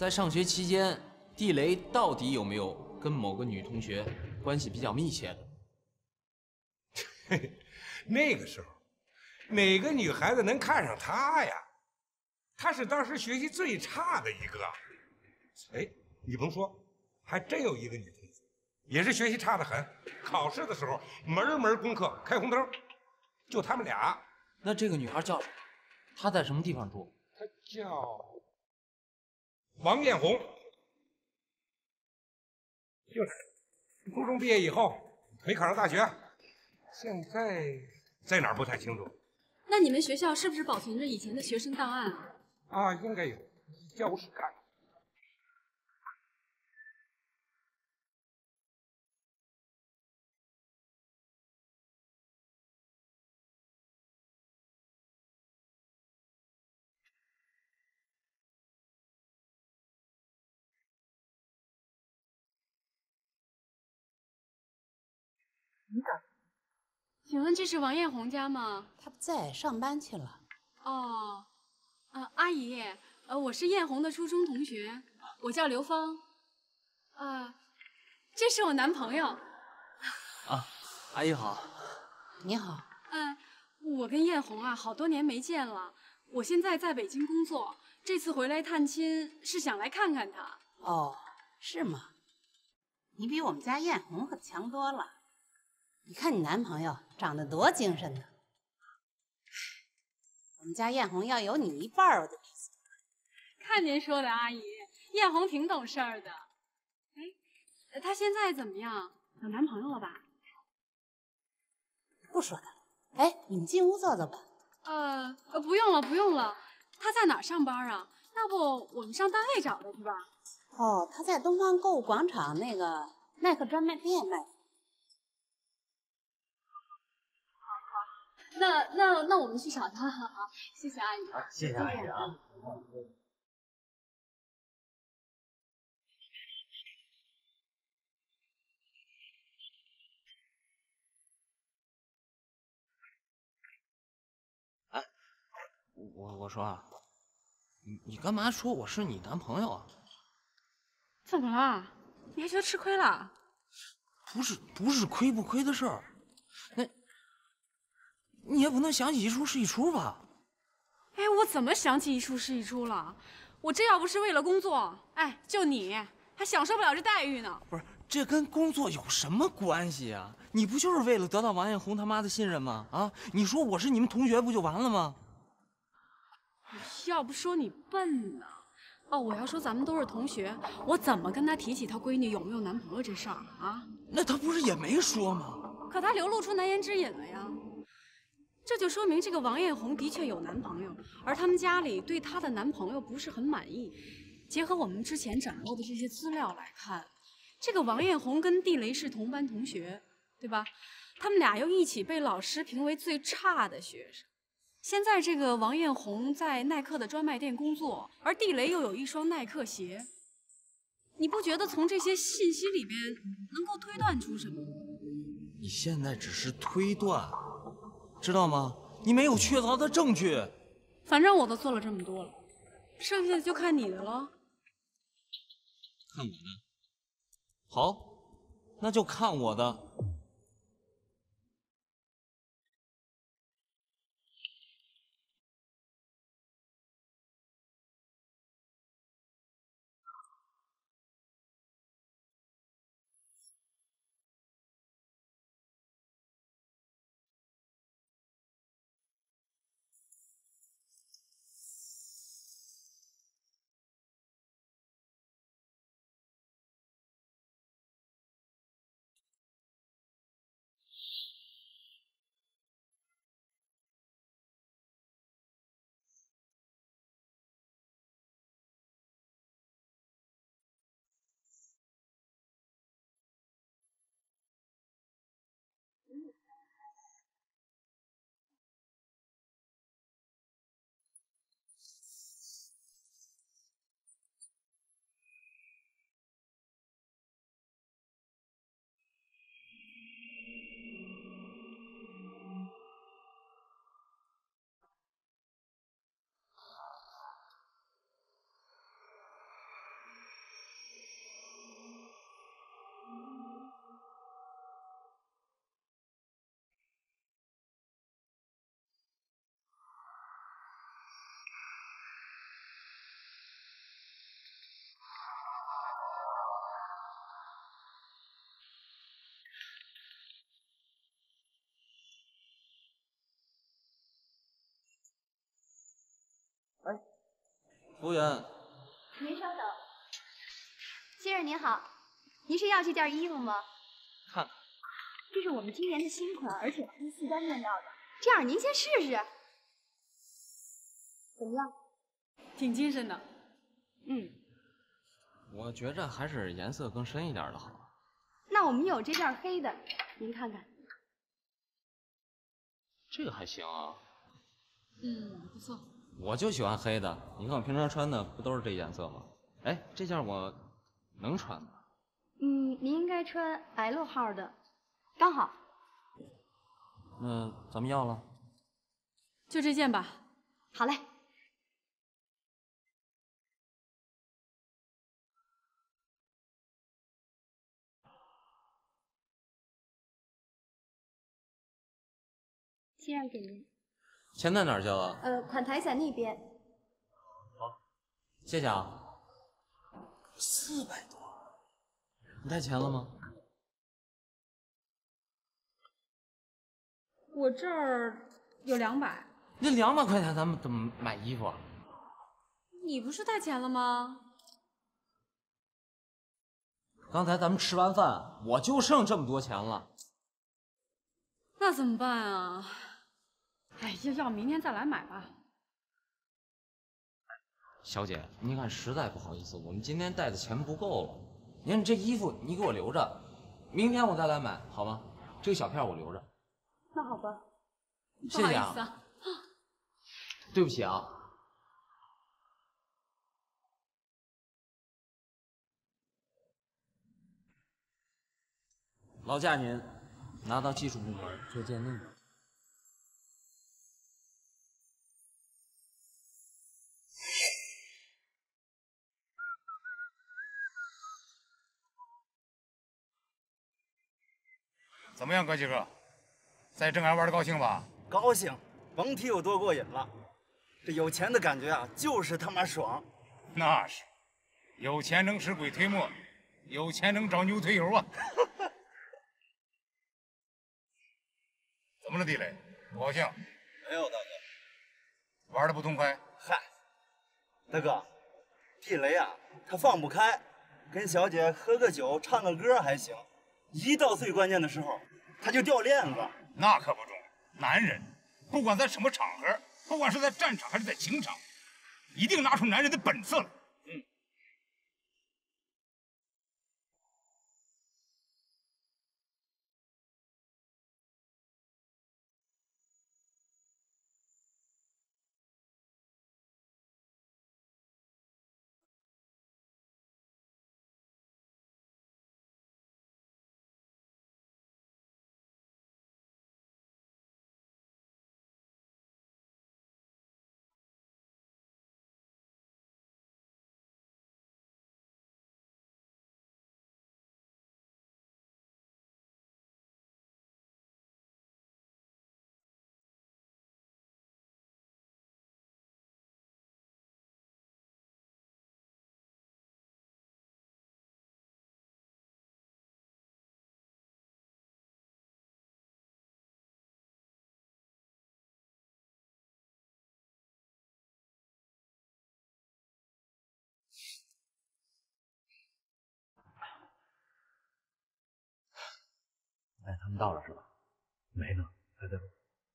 在上学期间，地雷到底有没有跟某个女同学关系比较密切的？ 嘿嘿，那个时候，哪个女孩子能看上他呀？他是当时学习最差的一个。哎，你甭说，还真有一个女同学，也是学习差得很，考试的时候门门功课开红灯，就他们俩。 那这个女孩叫什么？她在什么地方住？ 她叫王艳红，就是初中毕业以后没考上大学，现在在哪儿不太清楚。 那你们学校是不是保存着以前的学生档案啊？ 啊，应该有，教务室看。 请问这是王艳红家吗？ 他不在，上班去了。 哦，阿姨，我是艳红的初中同学，我叫刘芳。这是我男朋友。 啊，阿姨好。 你好。 我跟艳红啊，好多年没见了。我现在在北京工作，这次回来探亲是想来看看她。 哦，是吗？你比我们家艳红可强多了。你看你男朋友长得多精神呢。我们家艳红要有你一半我就比死。 看您说的，阿姨，艳红挺懂事儿的。哎，她现在怎么样？有男朋友了吧？ 不说他了。哎，你们进屋坐坐吧。 不用了，不用了。她在哪儿上班啊？要不我们上单位找她去吧？ 哦，他在东方购物广场那个耐克专卖店卖。 那我们去找她啊！谢谢阿姨。 谢谢阿姨啊。哎，我说啊，你干嘛说我是你男朋友啊？ 怎么了？你还觉得吃亏了？ 不是亏不亏的事儿，那你也不能想起一出是一出吧？ 哎，我怎么想起一出是一出了？我这要不是为了工作，哎，就你还享受不了这待遇呢。 不是，这跟工作有什么关系啊？你不就是为了得到王艳红他妈的信任吗？啊，你说我是你们同学不就完了吗？ 要不说你笨呢。哦，我要说咱们都是同学，我怎么跟他提起他闺女有没有男朋友这事儿啊？ 那他不是也没说吗？ 可他流露出难言之隐了呀。这就说明这个王艳红的确有男朋友，而他们家里对她的男朋友不是很满意。结合我们之前掌握的这些资料来看，这个王艳红跟地雷是同班同学，对吧？他们俩又一起被老师评为最差的学生。现在这个王艳红在耐克的专卖店工作，而地雷又有一双耐克鞋。你不觉得从这些信息里边能够推断出什么吗？ 你现在只是推断，知道吗？你没有确凿的证据。 反正我都做了这么多了，剩下的就看你的了。 看我的。好，那就看我的。 服务员， 您稍等。先生您好，您是要这件衣服吗？ 看看， 这是我们今年的新款，而且是4单面料的。这样您先试试，怎么样？ 挺精神的。 我觉着还是颜色更深一点的好。 那我们有这件黑的，您看看。 这个还行啊。 不错。 我就喜欢黑的，你看我平常穿的不都是这颜色吗？哎，这件我能穿吗？ 您应该穿 L 号的，刚好。 那咱们要了。 就这件吧。 好嘞。先生给您。 钱在哪儿交啊？ 款台在那边。 谢谢啊。400多，你带钱了吗？ 我这儿有200。 那200块钱咱们怎么买衣服啊？ 你不是带钱了吗？ 刚才咱们吃完饭，我就剩这么多钱了。 那怎么办啊？哎，要明天再来买吧。 小姐，您看实在不好意思，我们今天带的钱不够了。您这衣服你给我留着，明天我再来买，好吗？这个小片我留着。 那好吧。 谢谢啊。 不好意思啊。 对不起啊。劳驾您拿到技术部门做鉴定。 怎么样，哥几个，在镇安玩的高兴吧？ 高兴，甭提有多过瘾了。这有钱的感觉啊，就是他妈爽。 那是，有钱能使鬼推磨，有钱能找牛推油啊！怎么了，地雷？不高兴？ 没有，大哥。 玩的不痛快？ 嗨，大哥，地雷啊，他放不开，跟小姐喝个酒、唱个歌还行，一到最关键的时候，他就掉链子。 那可不中，男人不管在什么场合，不管是在战场还是在情场，一定拿出男人的本色来。 哎，他们到了是吧？没呢，还在路。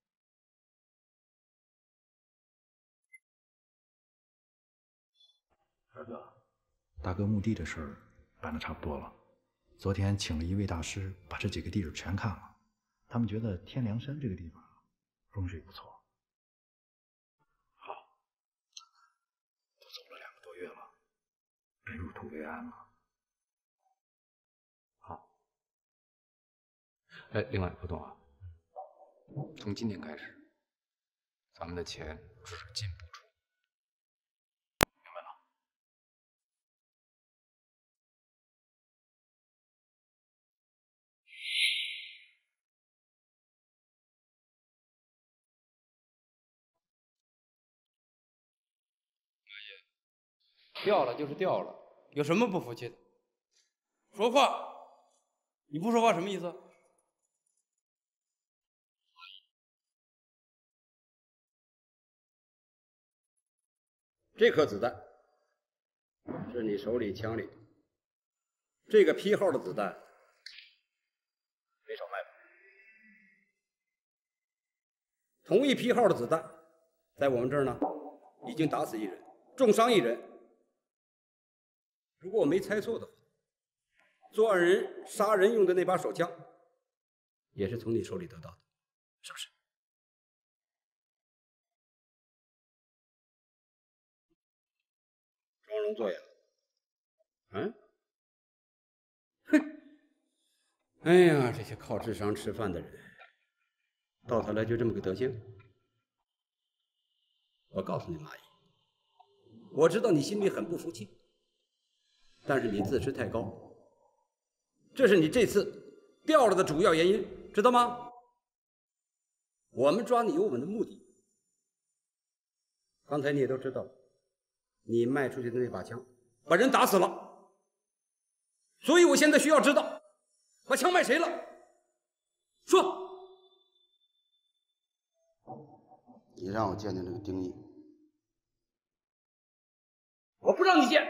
二哥，大哥墓地的事儿办的差不多了。昨天请了一位大师，把这几个地址全看了。他们觉得天凉山这个地方风水不错。好，都走了2个多月了，该入土为安了。好。 哎，另外，不动啊，从今天开始，咱们的钱只进不出。明白了？ 掉了就是掉了，有什么不服气的？说话！你不说话什么意思？ 这颗子弹是你手里枪里这个批号的子弹没少卖吧？同一批号的子弹，在我们这儿呢，已经打死一人，重伤一人。如果我没猜错的话，作案人杀人用的那把手枪，也是从你手里得到的，是不是？装聋作哑。嗯？哼！哎呀，这些靠智商吃饭的人，到头来就这么个德行。我告诉你，马姨，我知道你心里很不服气，但是你自视太高，这是你这次掉了的主要原因，知道吗？我们抓你有我们的目的。刚才你也都知道，你卖出去的那把枪把人打死了，所以我现在需要知道，把枪卖谁了？说。 你让我见见这个丁义， 我不让你见。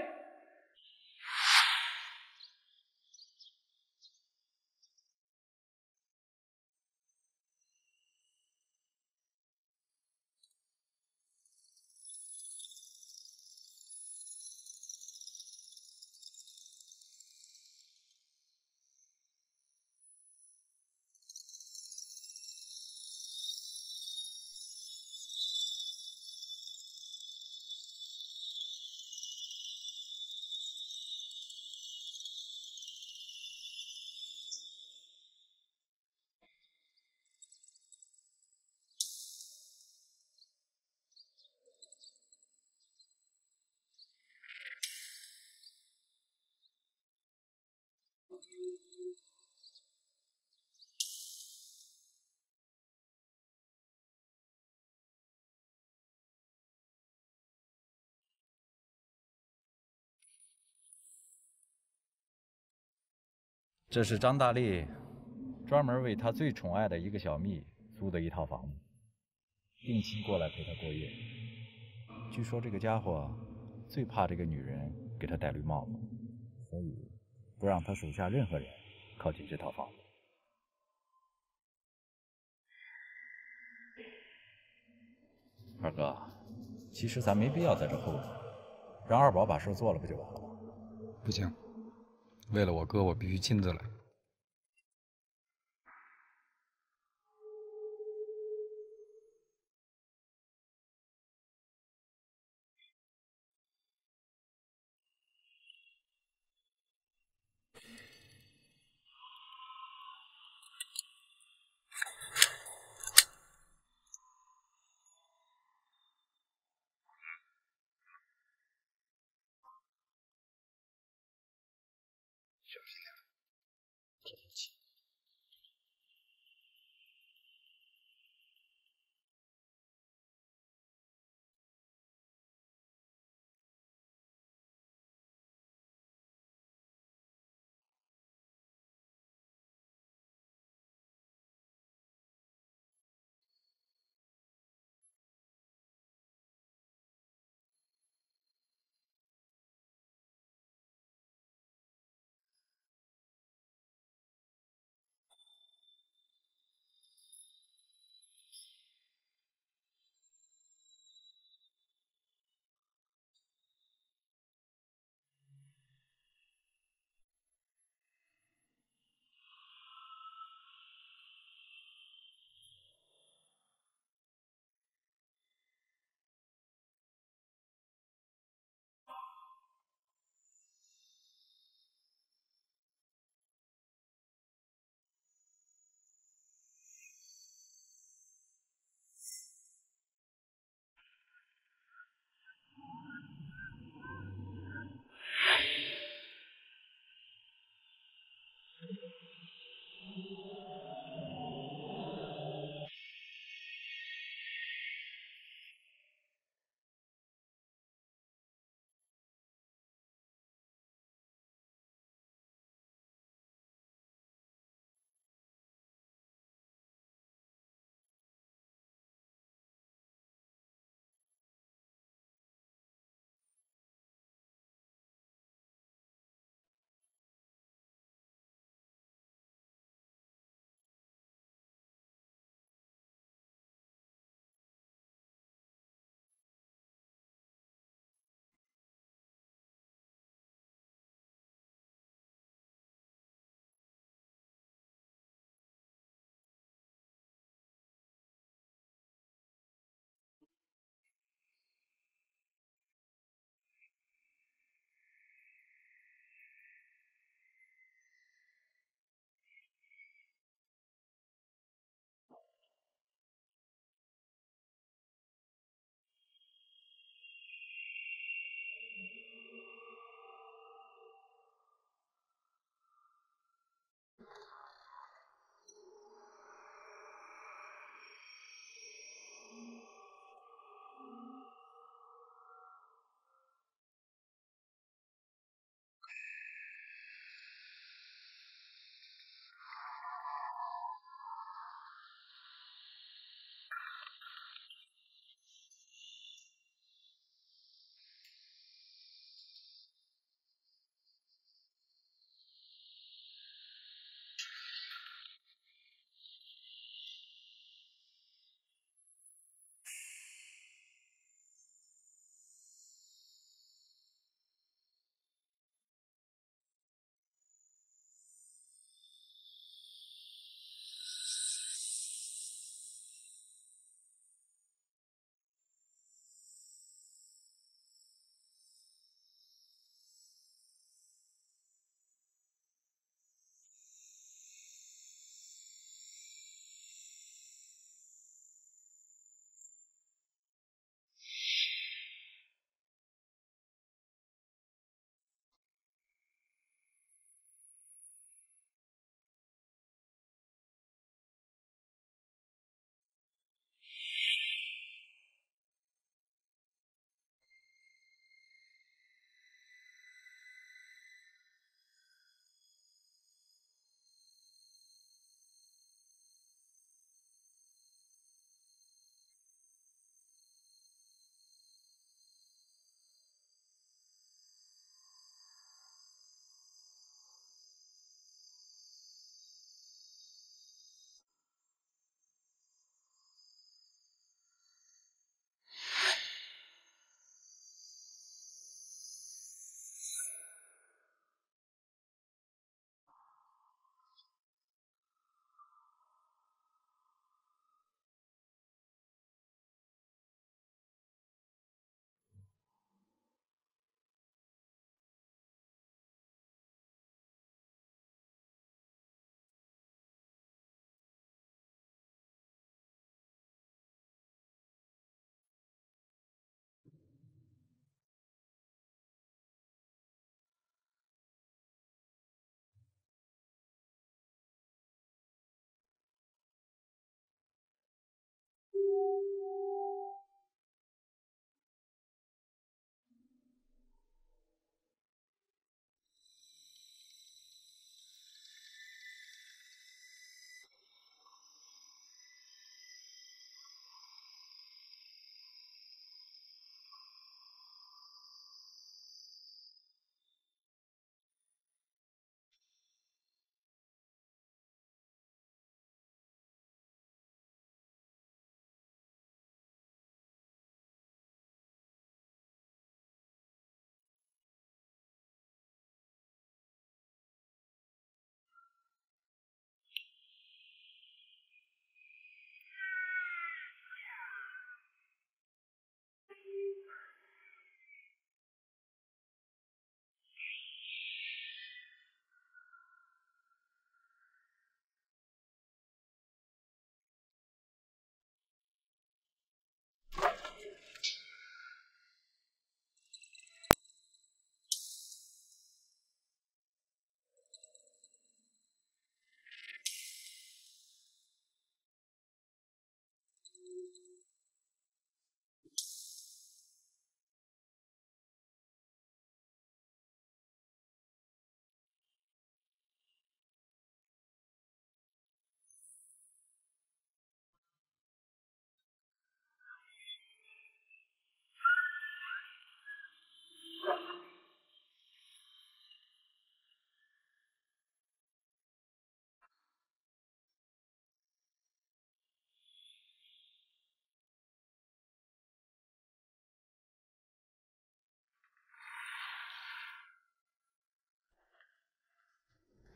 这是张大力专门为他最宠爱的一个小蜜租的一套房子，定期过来陪他过夜。据说这个家伙最怕这个女人给他戴绿帽子，所以不让他手下任何人靠近这套房子。二哥，其实咱没必要在这候着，让二宝把事做了不就完了吗？ 不行，为了我哥，我必须亲自来。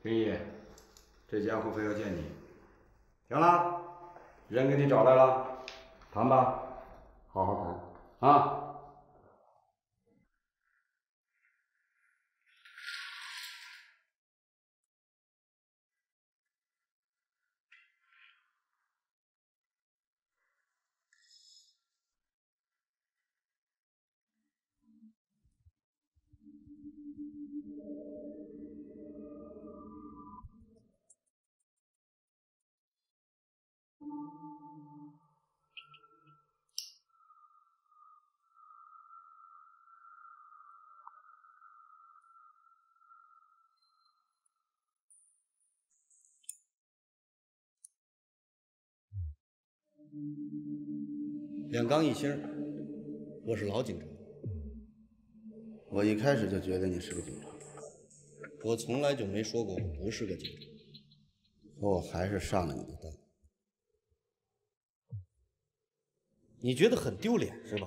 丁义，这家伙非要见你。行了，人给你找来了，谈吧，好好谈啊。 两缸一星，我是老警察。我一开始就觉得你是个警察，我从来就没说过我不是个警察，可我还是上了你的当。你觉得很丢脸是吧？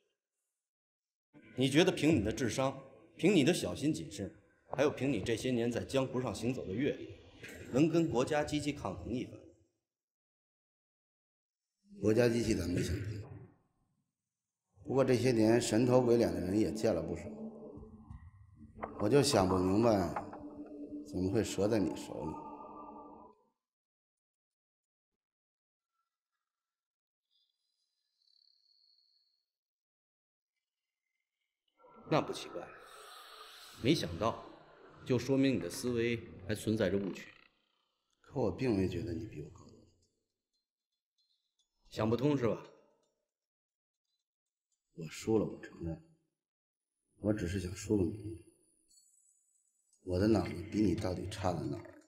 你觉得凭你的智商，凭你的小心谨慎，还有凭你这些年在江湖上行走的阅历，能跟国家机器抗衡一番？国家机器咱没想平，不过这些年神头鬼脸的人也见了不少，我就想不明白，怎么会折在你手里？那不奇怪，没想到，就说明你的思维还存在着误区。可我并没觉得你比我高。 想不通是吧？我输了，我承认。我只是想说个明白，我的脑子比你到底差在哪儿？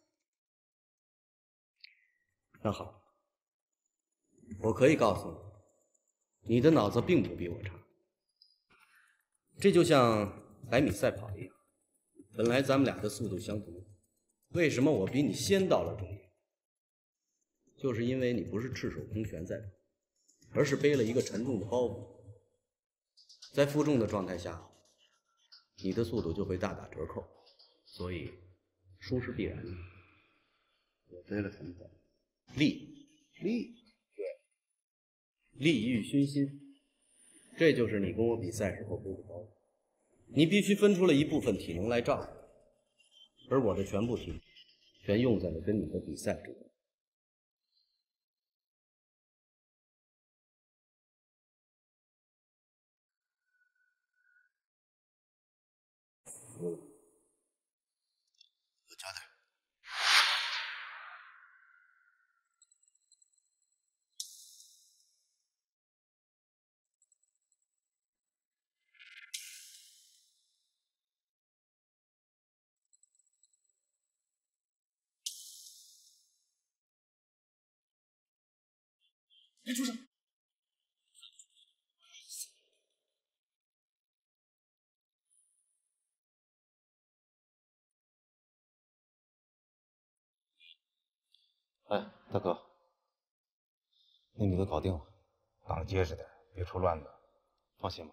那好，我可以告诉你，你的脑子并不比我差。这就像100米赛跑一样，本来咱们俩的速度相同，为什么我比你先到了终点？就是因为你不是赤手空拳在跑，而是背了一个沉重的包袱，在负重的状态下，你的速度就会大打折扣，所以输是必然的。我背了什么包？力，对，利欲熏心，这就是你跟我比赛时候背的包。你必须分出了一部分体能来照顾，而我的全部体力全用在了跟你的比赛之中。 有交代。 别出声！ 哎，大哥，那女的搞定了， 绑结实点，别出乱子。 放心吧。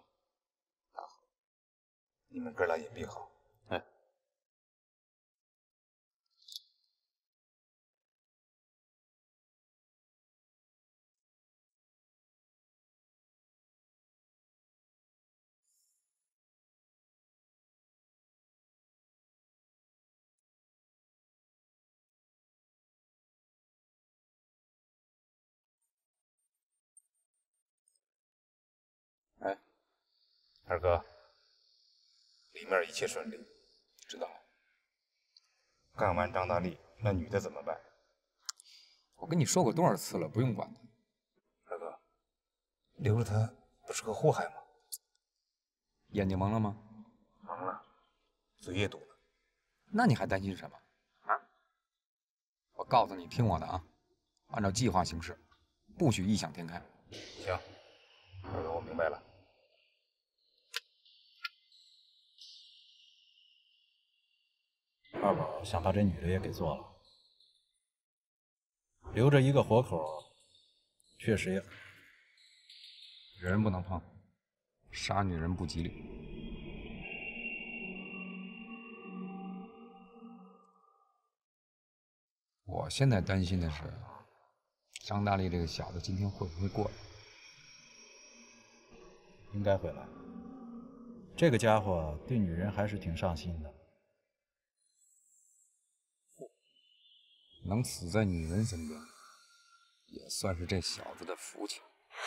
你们哥俩隐蔽好。 哎。 哎，二哥，里面一切顺利，知道。干完张大力，那女的怎么办？ 我跟你说过多少次了，不用管他。 二哥，留着他不是个祸害吗？ 眼睛蒙了吗？ 蒙了，嘴也堵了。 那你还担心什么？啊？我告诉你，听我的啊，按照计划行事，不许异想天开。 行，二哥，我明白了。 二宝想把这女的也给做了，留着一个活口，确实也。 人不能碰，杀女人不吉利。 我现在担心的是，张大力这个小子今天会不会过来？ 应该会来。这个家伙对女人还是挺上心的。 能死在女人身边，也算是这小子的福气。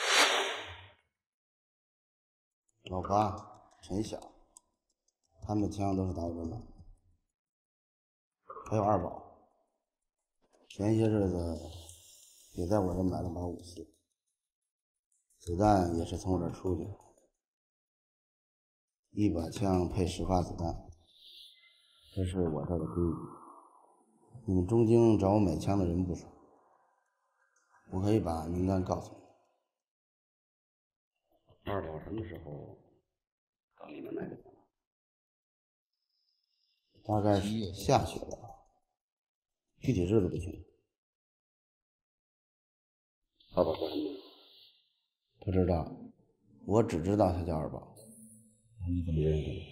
老八、陈晓，他们的枪都是大哥买的，还有二宝，前些日子也在我这买了把54，子弹也是从我这出去的，一把枪配10发子弹，这是我这儿的规矩。你们中京找我买枪的人不少，我可以把名单告诉你。 二宝什么时候到你们那里？ 大概是下雪了吧，具体日子不清楚。 二宝叫什么？ 不知道，我只知道他叫二宝。 你怎么认识的？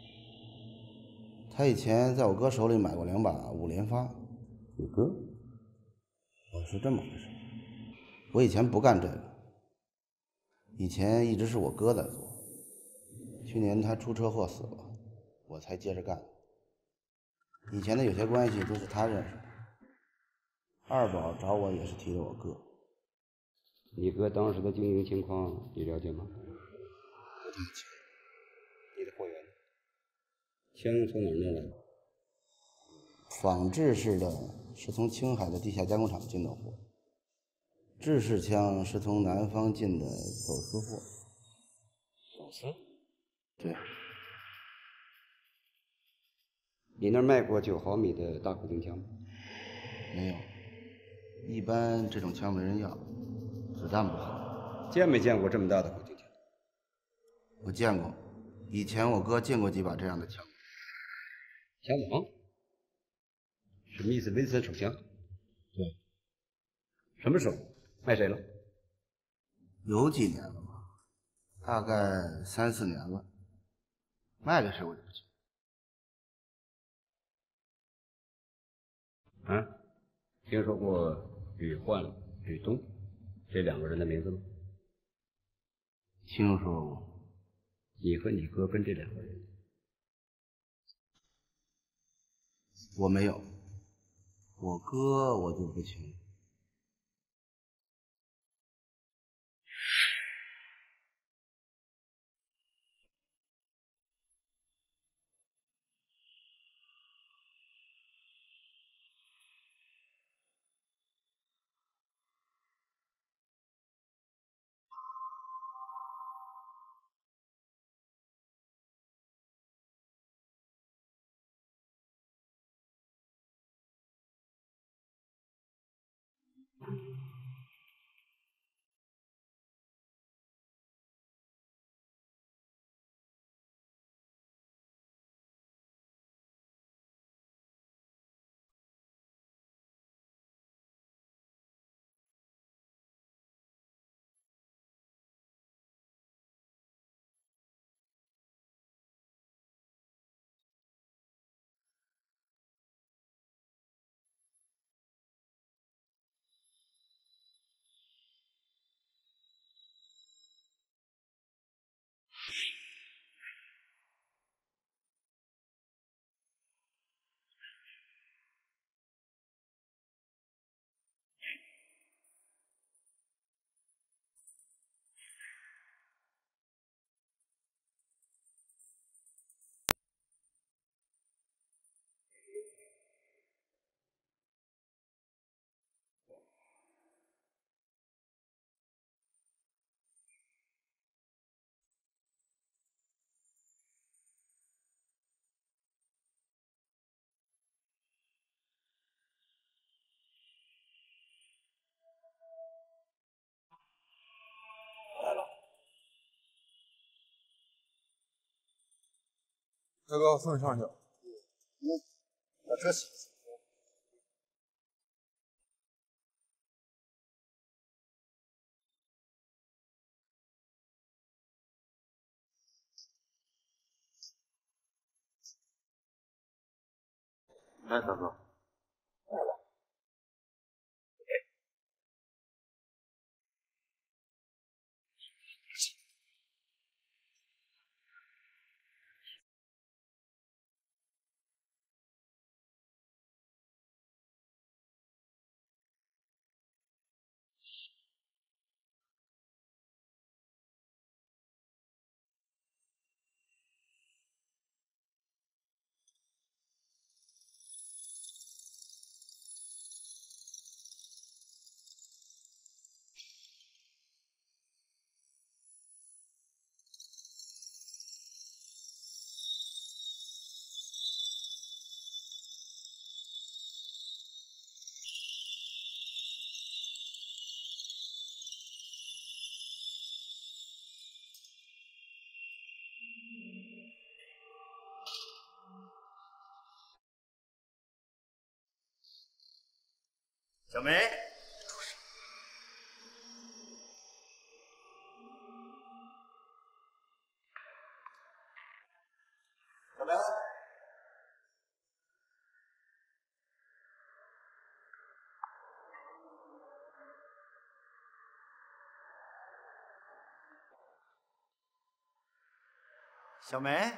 他以前在我哥手里买过2把5连发。 你哥？ 是这么回事。我以前不干这个，以前一直是我哥在做。去年他出车祸死了，我才接着干。以前的有些关系都是他认识的。二宝找我也是提的我哥。 你哥当时的经营情况你了解吗？ 不太清。 你的货源？枪从哪儿弄来的？ 仿制式的是从青海的地下加工厂进的货，制式枪是从南方进的走私货。 走私？ 对。 你那儿卖过9毫米的大口径枪吗？ 没有，一般这种枪没人要，子弹不好。 见没见过这么大的口径枪？ 我见过，以前我哥进过几把这样的枪。 枪王？史密斯威森手枪？ 对。 什么时候卖谁了？ 有几年了吧，大概3、4年了。卖给谁我就不清。 啊，听说过吕焕、吕东这2个人的名字吗？ 听说过。 你和你哥跟这2个人？ 我没有，我哥我就不清。 大哥，送你上去。 把车洗。 哎，大哥。 小梅，小梅，小梅。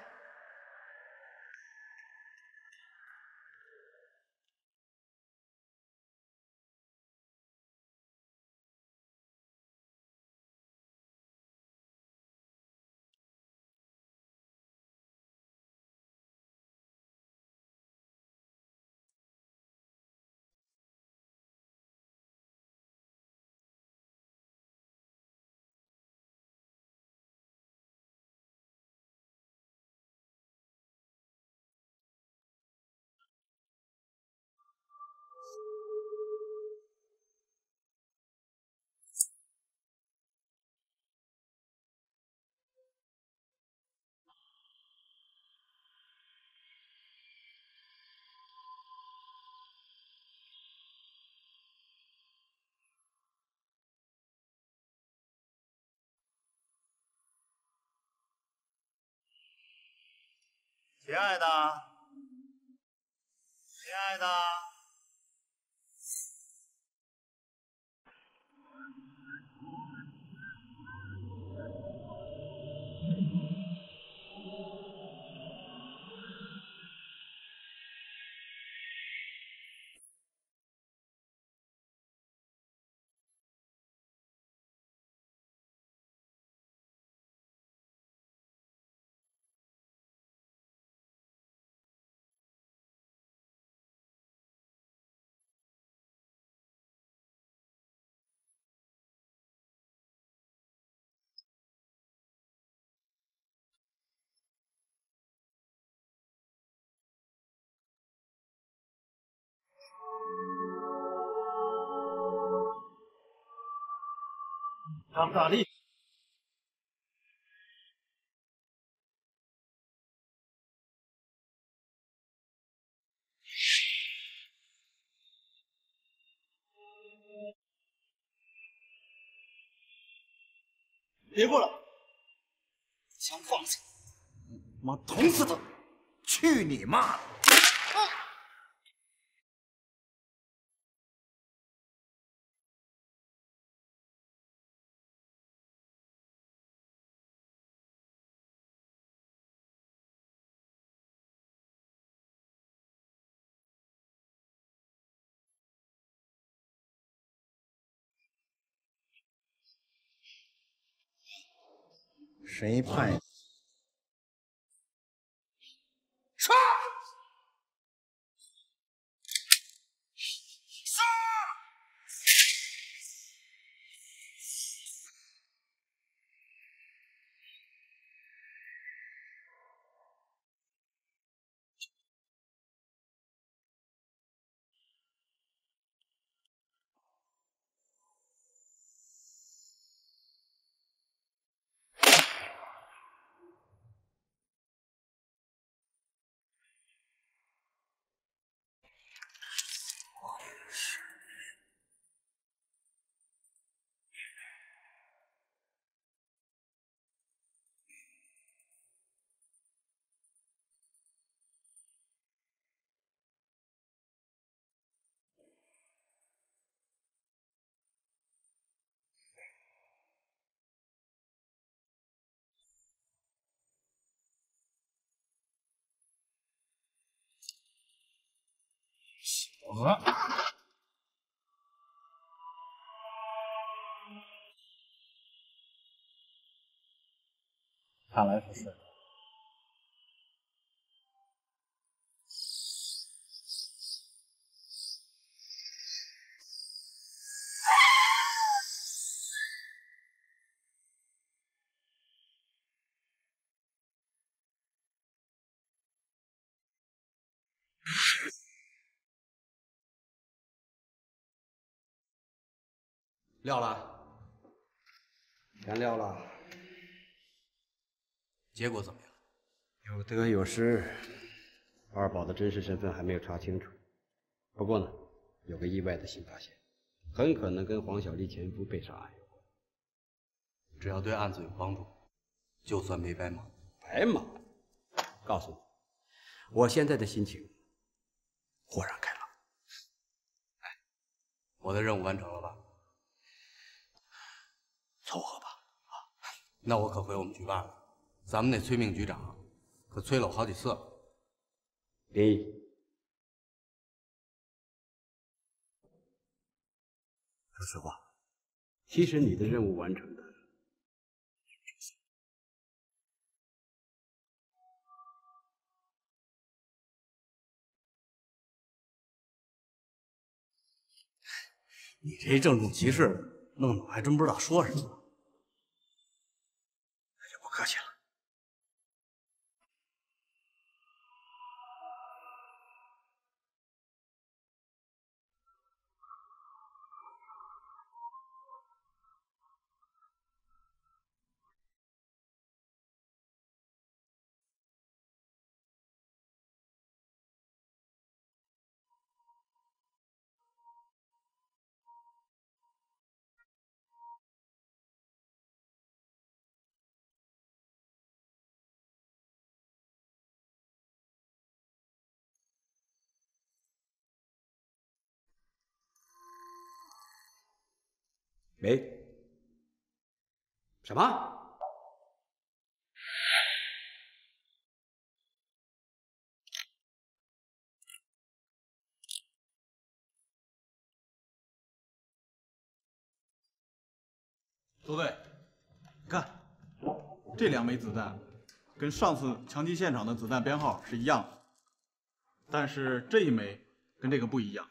亲爱的，亲爱的，张大力，别过来！枪放下！妈捅死他！去你妈的！ 谁派的？ 杀！小娥， 看来是睡了。 撂了， 全撂了。 结果怎么样？ 有得有失，二宝的真实身份还没有查清楚。不过呢， 有个意外的新发现，很可能跟黄小丽前夫被杀案有关。 只要对案子有帮助，就算没白忙。 白忙？告诉你，我现在的心情豁然开朗。 我的任务完成了吧？ 凑合吧。 那我可回我们局办了。咱们那崔命局长可催了我好几次了。 林毅，说实话，其实你的任务完成的。 你这郑重其事，弄得我还真不知道说什么。 那就不客气了。喂？什么？ 周队，你看，这2枚子弹跟上次枪击现场的子弹编号是一样的，但是这1枚跟这个不一样。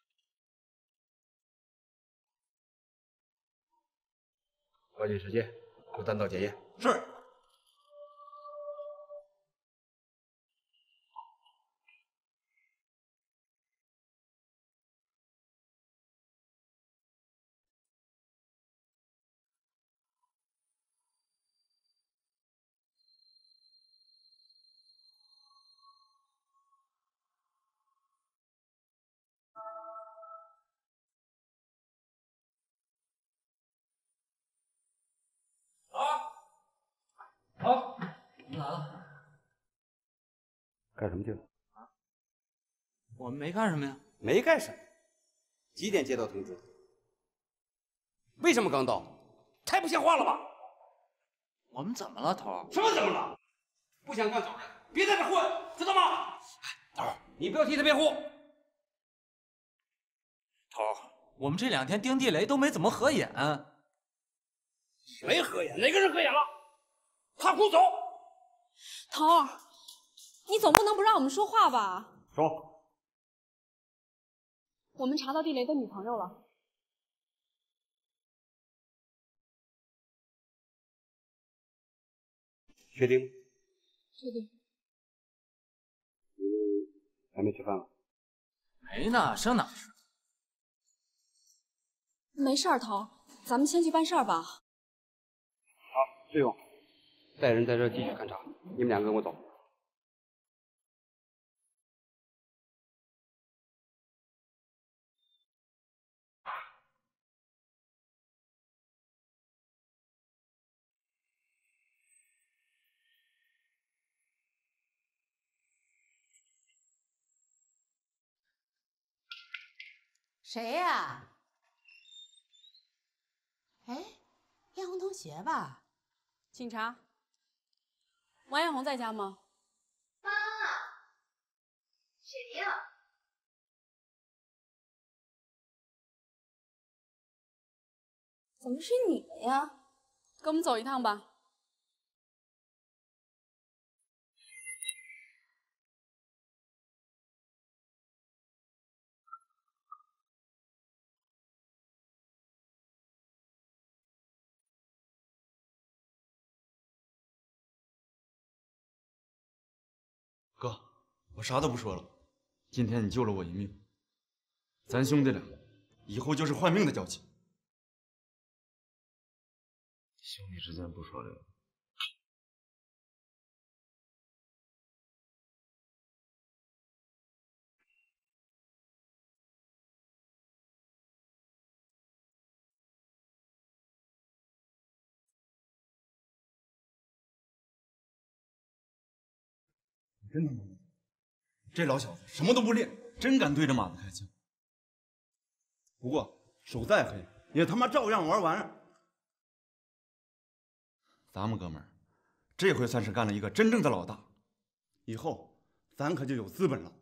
抓紧时间，做弹道检验。 是。 好，你来了。 干什么去了？ 我们没干什么呀。 没干什么。几点接到通知？为什么刚到？太不像话了吧！ 我们怎么了，头？ 什么怎么了？不想干走人，别在这混，知道吗？头，你不要替他辩护。 头，我们这2天盯地雷都没怎么合眼。 没合眼？哪个人合眼了？他胡走。 头儿，你总不能不让我们说话吧？ 说。 我们查到地雷的女朋友了。 确定？ 确定。 还没吃饭吗？ 没呢，上哪吃？ 没事儿，头，咱们先去办事儿吧。 好，志勇，带人在这继续勘察，你们2个跟我走。 谁呀？哎，艳红同学吧？ 警察，王艳红在家吗？ 妈，谁呀？ 怎么是你们呀？跟我们走一趟吧。 哥，我啥都不说了。今天你救了我一命，咱兄弟俩以后就是换命的交情。 兄弟之间不说理。 真他妈的，这老小子什么都不练，真敢对着马子开枪。不过手再黑，也他妈照样玩完。咱们哥们儿，这回算是干了一个真正的老大，以后咱可就有资本了。